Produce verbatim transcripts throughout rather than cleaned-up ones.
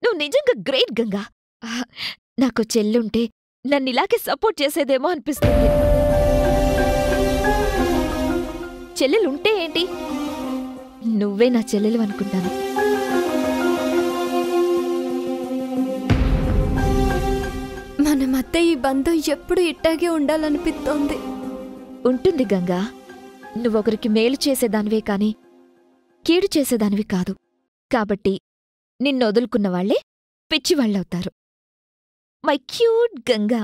నువ్వు నిజంగా గ్రేట్ గంగా. నాకు చెల్లుంటే నన్ను ఇలాగే సపోర్ట్ చేసేదేమో అనిపిస్తుంది. చెల్లెలుంటే ఏంటి, నువ్వే నా చెల్లెలు అనుకుంటాను. మన మధ్య ఈ బంధం ఎప్పుడు ఇట్టాగే ఉండాలనిపిస్తోంది. ఉంటుంది గంగా. నువ్వొకరికి మేలు చేసేదానివే కాని కీడు చేసేదానివి కాదు. కాబట్టి నిన్నొదులుకున్న వాళ్లే పిచ్చివాళ్లవుతారు. My cute Ganga.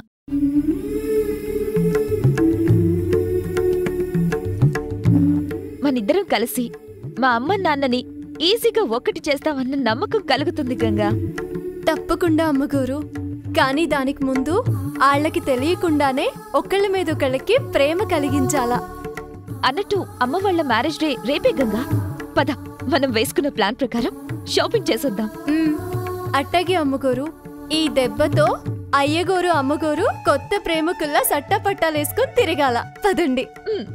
మనిద్దరం కలిసి మా అమ్మ నాన్నని ఈజీగా ఒక్కటి చేస్తామన్న నమ్మకం కలుగుతుంది గంగా. తప్పకుండా అమ్మగారు. కానీ దానికి ముందు ఆళ్లకి తెలియకుండానే ఒకళ్ళ మీద ఒకళ్ళకి ప్రేమ కలిగించాలా. అన్నట్టు అమ్మ వాళ్ళ మ్యారేజ్ డే రేపే గంగా. పద, మనం వేసుకున్న ప్లాన్ ప్రకారం షాపింగ్ చేసొద్దాం. అట్టాగే అమ్మగారు. ఈ దెబ్బతో అయ్యగోరు అమ్మగోరు కొత్త ప్రేమకుల్లా సట్టపట్టాలేసుకుని తిరగాల. పదండి.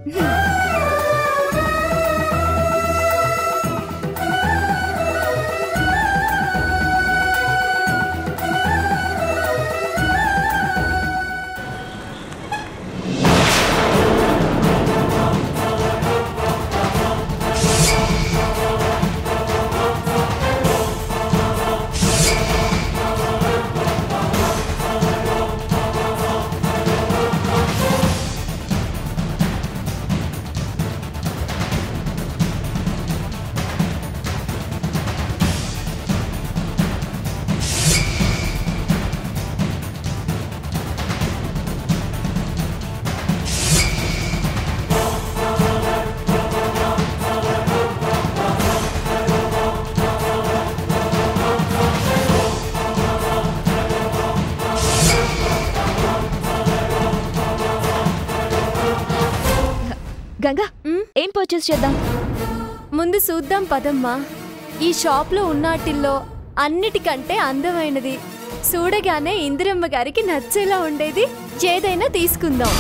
గంగా, ఏం పర్చేస్ చేద్దాం? ముందు చూద్దాం పదమ్మా. ఈ షాప్లో ఉన్నాటిల్లో అన్నిటికంటే అందమైనది, చూడగానే ఇందిరమ్మ గారికి నచ్చేలా ఉండేది ఏదైనా తీసుకుందాం.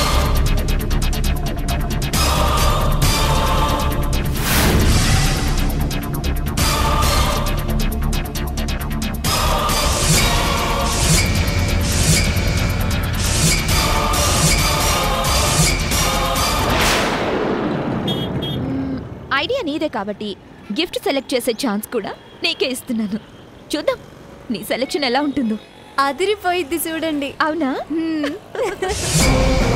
ఐడియా నీదే కాబట్టి గిఫ్ట్ సెలెక్ట్ చేసే ఛాన్స్ కూడా నీకే ఇస్తున్నాను. చూద్దాం నీ సెలెక్షన్ ఎలా ఉంటుందో. అదిరిపోయిద్ది చూడండి. అవునా?